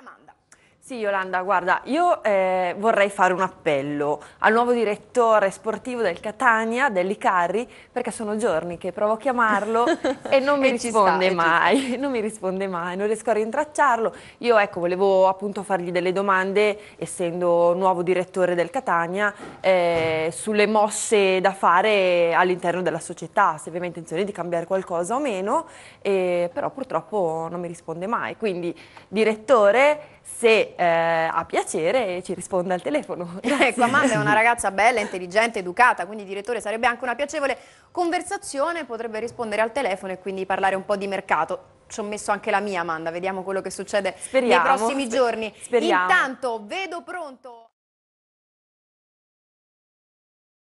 Amanda. Sì, Yolanda, guarda, io vorrei fare un appello al nuovo direttore sportivo del Catania, dell'Icarri, perché sono giorni che provo a chiamarlo e non mi risponde mai, non mi risponde mai, non riesco a rintracciarlo. Io, ecco, volevo appunto fargli delle domande, essendo nuovo direttore del Catania, sulle mosse da fare all'interno della società, se aveva intenzione di cambiare qualcosa o meno, però purtroppo non mi risponde mai. Quindi, direttore, se ha piacere ci risponda al telefono. Ecco, Amanda è una ragazza bella, intelligente, educata, quindi direttore sarebbe anche una piacevole conversazione, potrebbe rispondere al telefono e quindi parlare un po' di mercato. Ci ho messo anche la mia, Amanda, vediamo quello che succede nei prossimi giorni. Speriamo. Intanto vedo pronto...